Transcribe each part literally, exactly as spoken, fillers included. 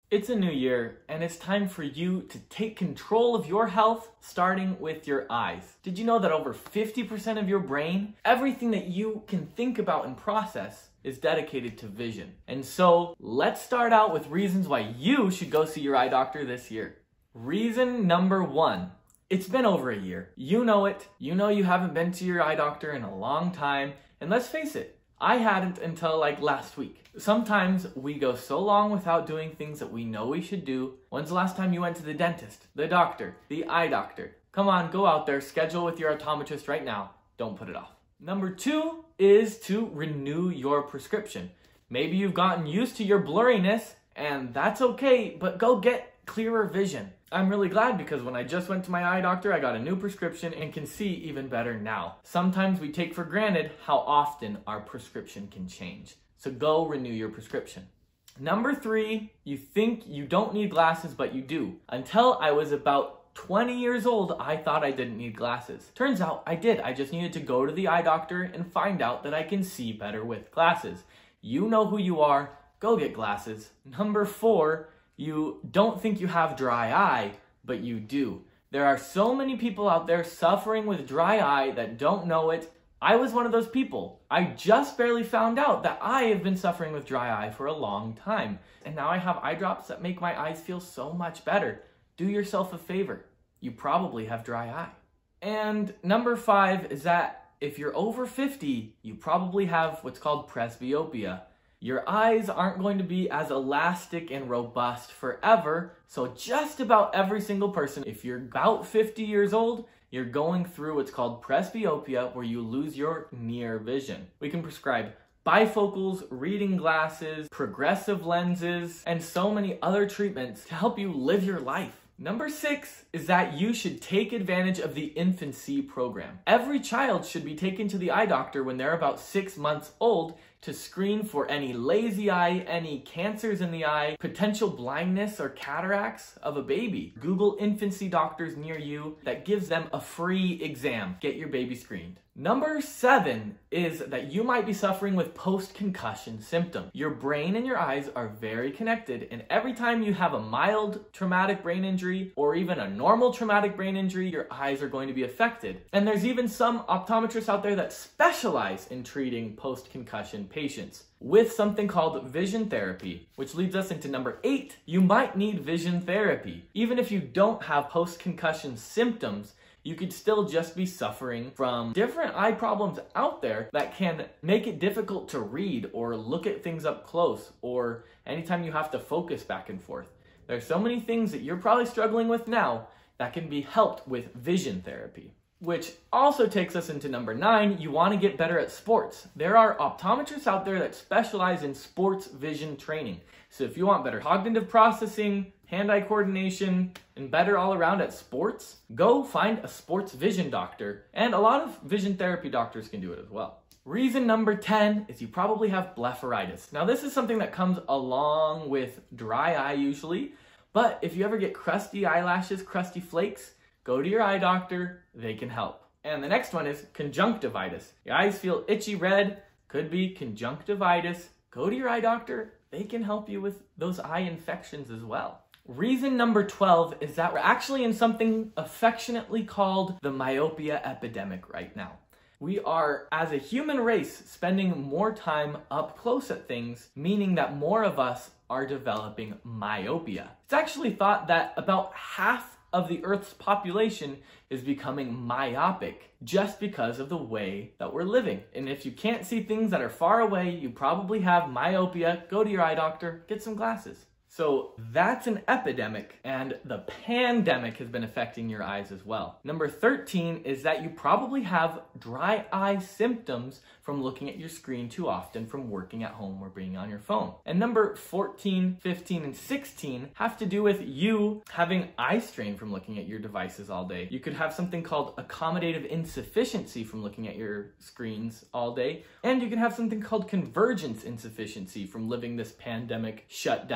It's a new year, and it's time for you to take control of your health, starting with your eyes. Did you know that over fifty percent of your brain, everything that you can think about and process, is dedicated to vision? And so, let's start out with reasons why you should go see your eye doctor this year. Reason number one. It's been over a year. You know it. You know you haven't been to your eye doctor in a long time. And let's face it, I hadn't until like last week. Sometimes we go so long without doing things that we know we should do. When's the last time you went to the dentist, the doctor, the eye doctor? Come on, go out there, schedule with your optometrist right now. Don't put it off. Number two is to renew your prescription. Maybe you've gotten used to your blurriness, and that's okay, but go get clearer vision. I'm really glad because when I just went to my eye doctor, I got a new prescription and can see even better now. Sometimes we take for granted how often our prescription can change. So go renew your prescription. Number three, you think you don't need glasses, but you do. Until I was about twenty years old, I thought I didn't need glasses. Turns out I did. I just needed to go to the eye doctor and find out that I can see better with glasses. You know who you are. Go get glasses. Number four, you don't think you have dry eye, but you do. There are so many people out there suffering with dry eye that don't know it. I was one of those people. I just barely found out that I have been suffering with dry eye for a long time. And now I have eye drops that make my eyes feel so much better. Do yourself a favor. You probably have dry eye. And number five is that if you're over fifty, you probably have what's called presbyopia. Your eyes aren't going to be as elastic and robust forever, so just about every single person, if you're about fifty years old, you're going through what's called presbyopia, where you lose your near vision. We can prescribe bifocals, reading glasses, progressive lenses, and so many other treatments to help you live your life. Number six is that you should take advantage of the infancy program. Every child should be taken to the eye doctor when they're about six months old to screen for any lazy eye, any cancers in the eye, potential blindness or cataracts of a baby. Google infancy doctors near you. That gives them a free exam. Get your baby screened. Number seven is that you might be suffering with post-concussion symptoms. Your brain and your eyes are very connected, and every time you have a mild traumatic brain injury or even a normal traumatic brain injury, your eyes are going to be affected. And there's even some optometrists out there that specialize in treating post-concussion patients with something called vision therapy, which leads us into number eight. You might need vision therapy. Even if you don't have post-concussion symptoms, you could still just be suffering from different eye problems out there that can make it difficult to read or look at things up close, or anytime you have to focus back and forth. There's so many things that you're probably struggling with now that can be helped with vision therapy. Which also takes us into number nine, you want to get better at sports. There are optometrists out there that specialize in sports vision training. So if you want better cognitive processing, hand-eye coordination, and better all around at sports, go find a sports vision doctor. And a lot of vision therapy doctors can do it as well. Reason number ten is you probably have blepharitis. Now this is something that comes along with dry eye usually, but if you ever get crusty eyelashes, crusty flakes, go to your eye doctor, they can help. And the next one is conjunctivitis. Your eyes feel itchy red, could be conjunctivitis. Go to your eye doctor, they can help you with those eye infections as well. Reason number twelve is that we're actually in something affectionately called the myopia epidemic right now. We are, as a human race, spending more time up close at things, meaning that more of us are developing myopia. It's actually thought that about half of the Earth's population is becoming myopic just because of the way that we're living. And if you can't see things that are far away, you probably have myopia. Go to your eye doctor, get some glasses. So that's an epidemic, and the pandemic has been affecting your eyes as well. Number thirteen is that you probably have dry eye symptoms from looking at your screen too often from working at home or being on your phone. And number fourteen, fifteen, and sixteen have to do with you having eye strain from looking at your devices all day. You could have something called accommodative insufficiency from looking at your screens all day. And you can have something called convergence insufficiency from living this pandemic shutdown quarantine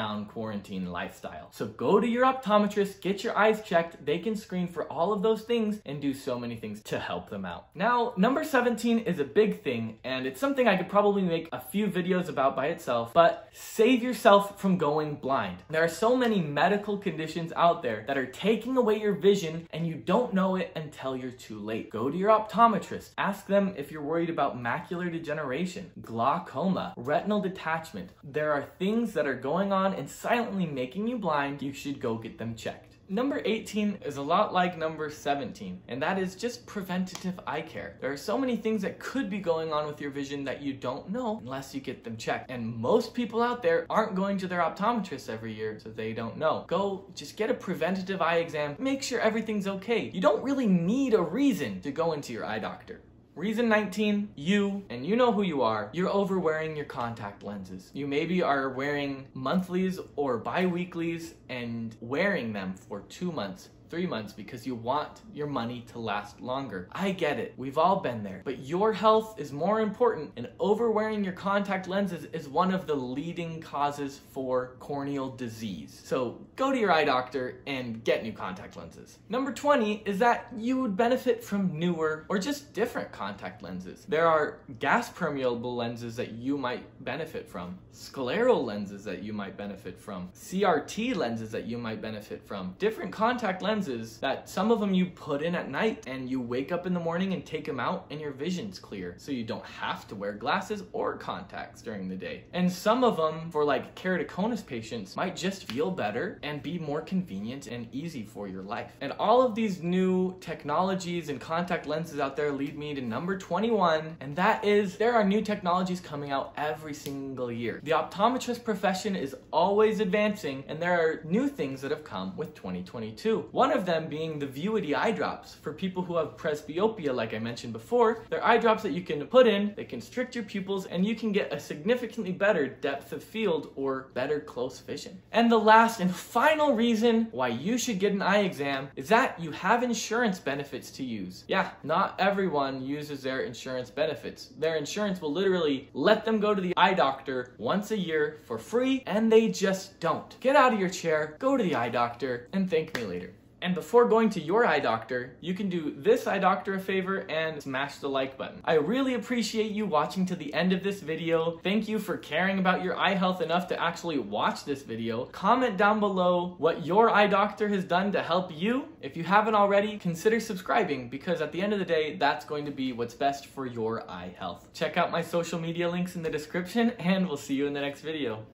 quarantine lifestyle. So go to your optometrist, get your eyes checked. They can screen for all of those things and do so many things to help them out. Now, number seventeen is a big thing, and it's something I could probably make a few videos about by itself, but save yourself from going blind. There are so many medical conditions out there that are taking away your vision, and you don't know it until you're too late. Go to your optometrist. Ask them if you're worried about macular degeneration, glaucoma, retinal detachment. There are things that are going on and silently making you blind. You should go get them checked. Number eighteen is a lot like number seventeen, and that is just preventative eye care. There are so many things that could be going on with your vision that you don't know unless you get them checked. And most people out there aren't going to their optometrist every year, so they don't know. Go just get a preventative eye exam, make sure everything's okay. You don't really need a reason to go into your eye doctor. Reason nineteen, you, and you know who you are, you're over wearing your contact lenses. You maybe are wearing monthlies or bi-weeklies and wearing them for two months, three months because you want your money to last longer. I get it. We've all been there. But your health is more important, and overwearing your contact lenses is one of the leading causes for corneal disease. So go to your eye doctor and get new contact lenses. Number twenty is that you would benefit from newer or just different contact lenses. There are gas permeable lenses that you might benefit from, scleral lenses that you might benefit from, C R T lenses that you might benefit from, different contact lenses that some of them you put in at night and you wake up in the morning and take them out and your vision's clear, so you don't have to wear glasses or contacts during the day. And some of them, for like keratoconus patients, might just feel better and be more convenient and easy for your life. And all of these new technologies and contact lenses out there lead me to number twenty-one, and that is there are new technologies coming out every single year. The optometrist profession is always advancing, and there are new things that have come with twenty twenty-two. One of them being the Vuity eye drops. For people who have presbyopia, like I mentioned before, they're eye drops that you can put in, they constrict your pupils, and you can get a significantly better depth of field or better close vision. And the last and final reason why you should get an eye exam is that you have insurance benefits to use. Yeah, not everyone uses their insurance benefits. Their insurance will literally let them go to the eye doctor once a year for free, and they just don't. Get out of your chair, go to the eye doctor, and thank me later. And before going to your eye doctor, you can do this eye doctor a favor and smash the like button. I really appreciate you watching to the end of this video. Thank you for caring about your eye health enough to actually watch this video. Comment down below what your eye doctor has done to help you. If you haven't already, consider subscribing, because at the end of the day, that's going to be what's best for your eye health. Check out my social media links in the description, and we'll see you in the next video.